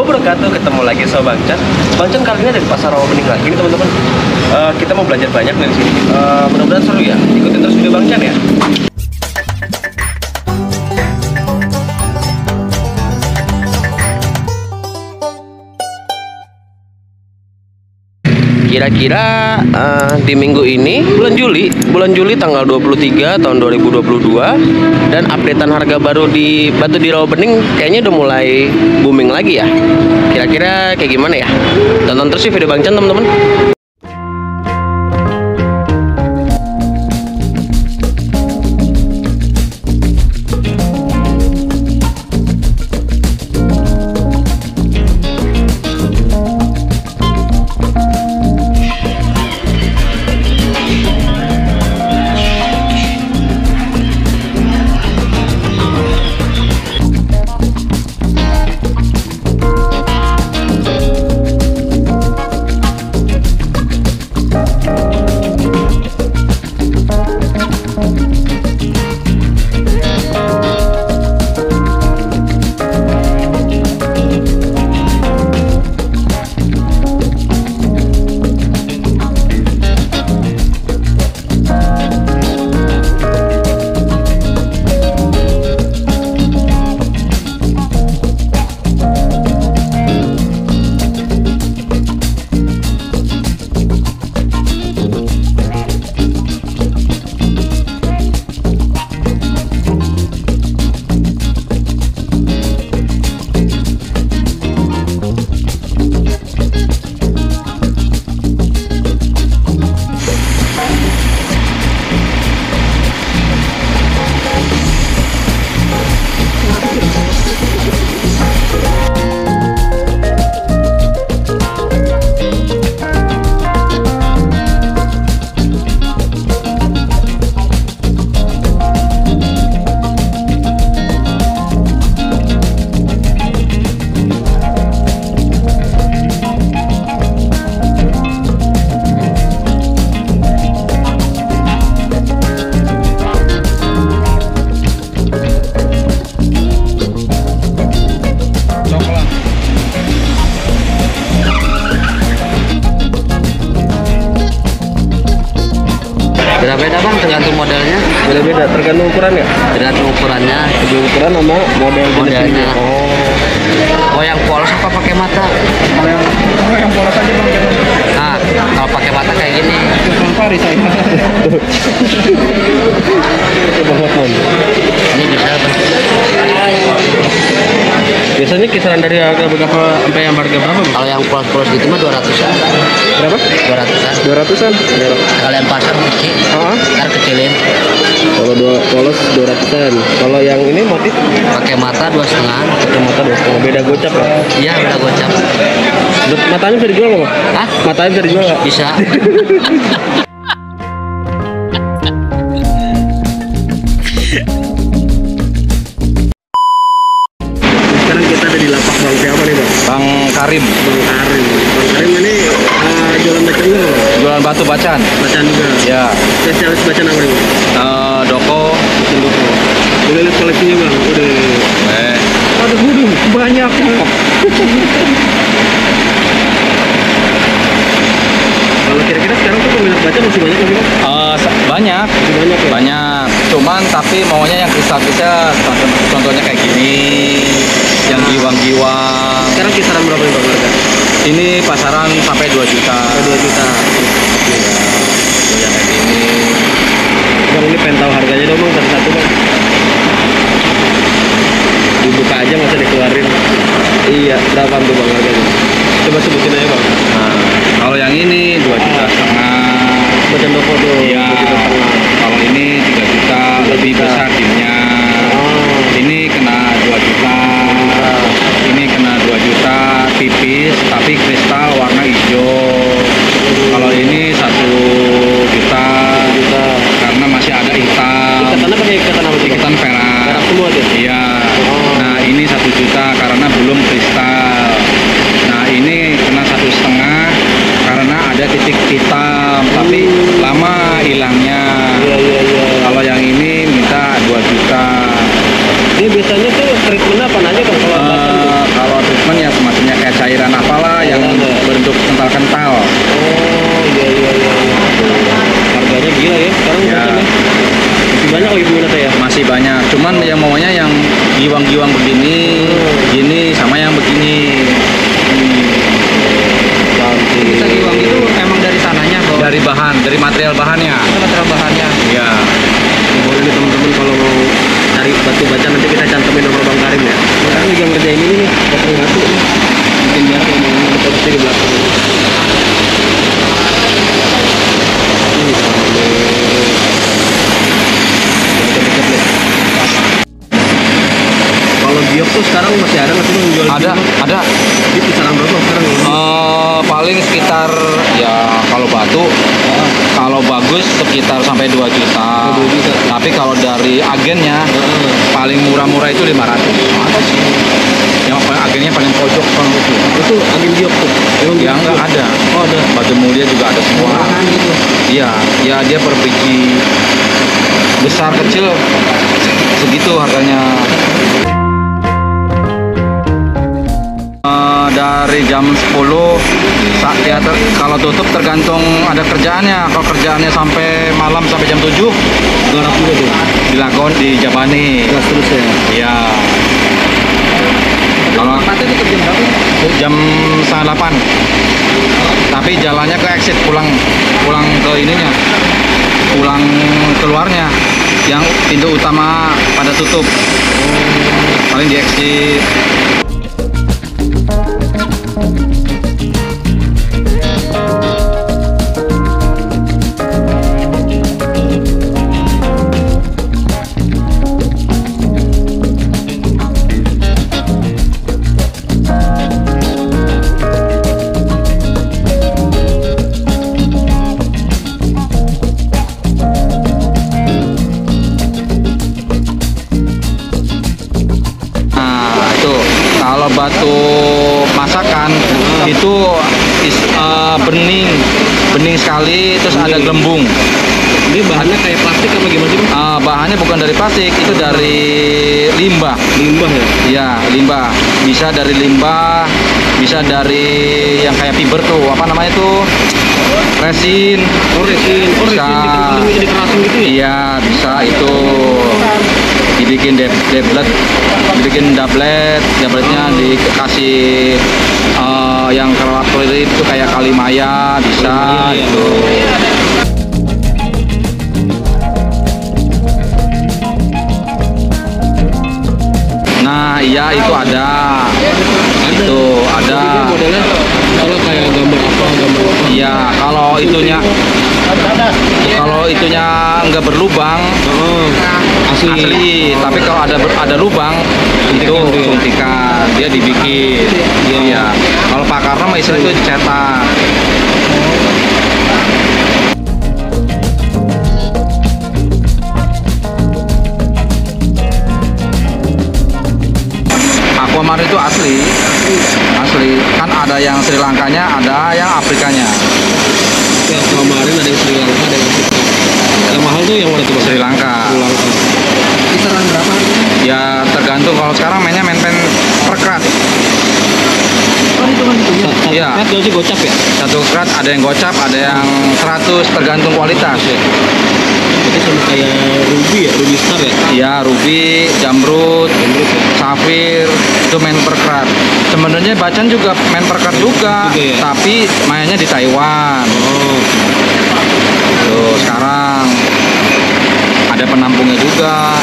wabarakatuh. Ketemu lagi sama Bang Chan. Bang Chan kali ini ada di Pasar Rawapening lagi nih teman-teman. Kita mau belajar banyak dari sini. Mudah-mudahan seru ya. Ikutin terus video Bang Chan ya. Kira-kira di minggu ini bulan Juli tanggal 23 tahun 2022, dan updatean harga baru di batu di Rawapening kayaknya udah mulai booming lagi ya. Kira-kira kayak gimana ya? Tonton terus video Bang Chan teman-teman. Beda-beda bang, tergantung modelnya. Beda-beda, tergantung ukurannya. Tergantung ukurannya. Tergantung ukuran sama modelnya. Oh yang polos apa pakai mata? Yang polos aja bang. Nah, kalau pakai mata kayak gini. Pari saya. Ini bisa bang. Biasanya kisaran dari harga berapa sampai yang harga berapa? Kalau yang polos-polos gitu mah 200-an. Berapa? 200-an. 200-an. Sekalian pasang kecil. Ntar kecilin. Kalau polos 200-an. Kalau yang ini motif pakai mata 2,5. pakai mata 2,5. Beda gocap ya? Iya, beda gocap. Matanya bisa dijual nggak, Bang? Hah? Matanya bisa dijual nggak? Bisa. Sekarang kita ada di lapak Bang siapa nih, Bang? Bang Karim. Bang Karim. Bang Karim ini jualan bacaan juga, Bang? Jualan batu bacaan. Bacaan juga? Ya. Spesialis bacaan apa nih, Bang? Doko. Doko. Boleh lihat koleksinya, Bang? Udah. Waduh, banyak. Kalau kira-kira sekarang tuh peminat baca masih banyak lagi, Bang? Banyak. Masih banyak ya? Banyak. Cuman tapi maunya yang kisah-kisah, contohnya kayak gini, yang giwang-giwang. Sekarang kisaran berapa nih, Bang, harga? Ini pasaran sampai 2 juta. 2 juta. Yang kayak gini. Bang, ini pengen tahu harganya dong, Bang, satu-satu, Bang. Dibuka aja nggak usah dikeluarin. Iya, berapa tuh, Bang, harganya? Coba sebutin aja, Bang. Nah, kalau yang ini 2,5 juta. Bacaan Doko tuh. Iya. 2,5 juta. Kalau ini 3 juta, lebih besar dimnya. Ini kena 2 juta. Ini kena 2 juta, tipis tapi kristal warna hijau. Kalau ini 1 juta, karena masih ada hitam. Ikatannya pakai ikatan apa sih? Ikatan perak. Perak semua tuh? Iya. Nah ini 1 juta karena belum kristal. Nah ini kena 1,5 karena ada titik hitam tapi lama hilangnya. Iya. Kalau yang ini minta 2 juta. Ini biasanya tuh treatment apa aja kan kalau bacaan tuh? Kalau treatment ya semacamnya untuk kental-kental. Oh iya iya iya. Harganya gila ya sekarang Ya. macamnya. Masih banyak lagi peminatnya ya. Masih banyak, cuman yang maunya yang giwang-giwang begini, gini sama yang begini. Cantik. Bisa giwang itu emang dari sananya kok. Dari bahan, dari material bahannya. Material bahannya. Ya. Boleh nih teman-teman kalau mau cari batu bacan nanti kita cantumin nomor Bang Karim ya. Sekarang lagi yang ngerjain ini nih, potong batu nih. Bikin batu ini, ada produksi di belakang. Ini sampai deket-deket deh. Kalau giok tuh sekarang masih ada nggak sih Bang, jual Ada, giok? ada. Di kisaran berapa sekarang? Paling sekitar ya kalau batu, kalau bagus sekitar sampai 2 juta. 2 juta. Tapi kalau dari agennya paling murah-murah itu 500. Ada sih. Yang agennya paling pojok kalau itu. Itu agen giok tuh. Emang Ya giok enggak tuh? ada. Oh ada. Batu mulia juga ada semua. Murahan gitu. Iya, ya dia per biji besar kecil segitu harganya. Dari jam 10 ya kalau tutup tergantung ada kerjaannya. Kalau kerjaannya sampai malam sampai jam 7 Garap juga tuh. dilakukan di Jabani. Gas terus ya. Iya. Kalau Tempatnya tutup jam berapa? jam 7:30. Tapi jalannya ke exit pulang ke ininya. Pulang keluarnya yang pintu utama pada tutup. Paling di exit. Kalau batu masakan itu bening sekali, terus ada gelembung. Ini bahannya kayak plastik apa gimana sih Bang? Bahannya bukan dari plastik, itu dari limbah. Limbah ya? Ya, limbah. Bisa dari limbah, bisa dari yang kayak fiber tuh, apa namanya tuh? Resin. Oh resin. Oh Bisa. resin dikerasin gitu ya? Iya, bisa itu. Dibikin dabletnya dikasih yang kelap kulit itu kayak kalimaya bisa Kalimaya, ya. itu. Nah iya itu ada. Itu ada. Modelnya kalau kayak gambar apa? Iya kalau itunya nggak berlubang Oh, asli. Tapi kalau ada lubang itu suntikan dia dibikin. Iya. Kalau pakarnya mah istilah itu cetak. Aquamarine itu asli. Kan ada yang Sri Lankanya, ada yang Afrikanya. Yang kemarin ada yang Sri Lanka, ada yang Afrika. Yang mahal tuh yang mana tuh Bang? Sri Lanka. Sri Lanka. Kisaran berapa? Ya tergantung, kalau sekarang mainnya main pen per krat. Oh itu kan gitu ya. Iya. Kan gaji gocap ya? Satu krat ada yang gocap, ada yang 100, tergantung kualitas. Itu sama kayak ruby ya, ruby star ya? Iya, ruby, jamrud, Jamrud ya? safir, itu main per krat. Sebenarnya Bacan juga main per krat juga, Juga ya? tapi mainnya di Taiwan. Oh, Tuh, sekarang ada penampungnya juga.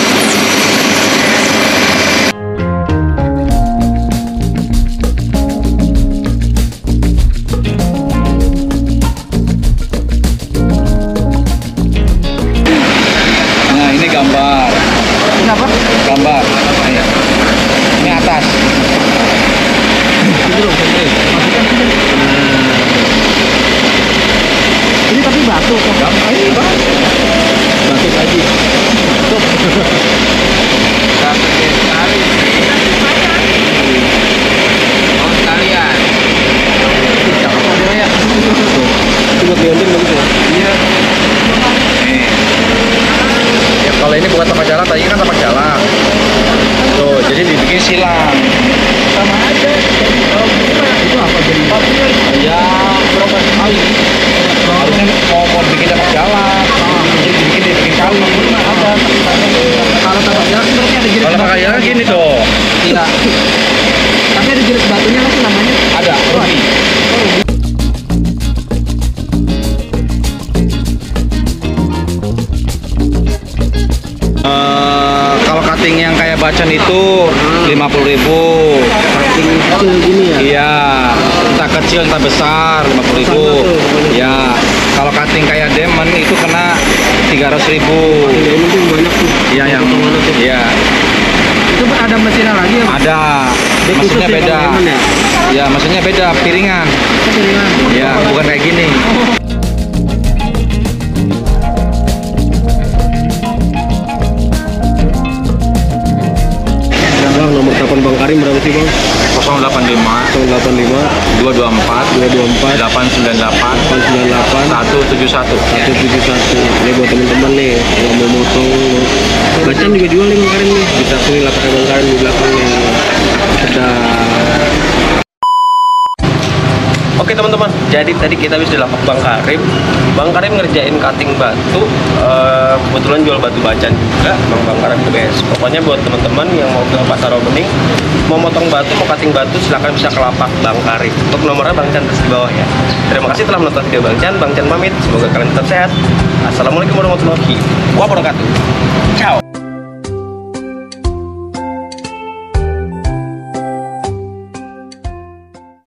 Nah, ini gambar. Ini apa? Gambar. Nah, ya. Ini atas. itu dong, Bang. Ini tapi batu kok. Gambar ini, Bang. Batu saji. Oh, sekalian. Cakep modelnya ya. Itu buat diondeng bagus ya? Iya. Nih. Ya kalau ini bukan tapak jalan, tadi kan tapak jalan. Tuh, jadi dibikin silang. Sama aja. Itu apa jadi? Ya berapa kali? Harusnya mau bikin dapat jalan, bikin kali. Ada. Kalau tambah jalan sebenarnya ada jenis. Kalau pakai jalan gini dong. Iya. Tapi ada jenis batunya apa sih namanya? Ada. Rugi. Kalau cutting yang kayak bacan itu 50.000. Cutting kecil gini ya. Iya, entah kecil entah besar 50.000. Ya, kalau cutting kayak diamond itu kena 300.000. Ini tuh banyak tuh. Iya yang, iya Itu ada mesinnya lagi ya? Mas? ada. Dia Maksudnya khusus ya beda. kalau diamond ya? Ya, maksudnya beda piringan. Piringan. Ya, bukan kayak gini. Bang, nomor telepon Bang Karim berapa sih Bang? 085 085 224 224 898 898 171. 171. Ini buat teman-teman nih yang mau motong bacan juga jual nih Bang Karim nih. Bisa sini lapaknya Bang Karim di belakangnya. Sedap. Oke teman-teman, jadi tadi kita habis di lapak Bang Karim. Bang Karim ngerjain cutting batu, kebetulan jual batu bacan juga. Bang Karim the best. Pokoknya buat teman-teman yang mau ke Pasar Rawabening, mau motong batu, mau cutting batu, silahkan bisa ke lapak Bang Karim. Untuk nomornya Bang Chan terus di bawah ya. Terima kasih telah menonton video Bang Chan. Bang Chan pamit. Semoga kalian tetap sehat. Assalamualaikum warahmatullahi wabarakatuh. Ciao.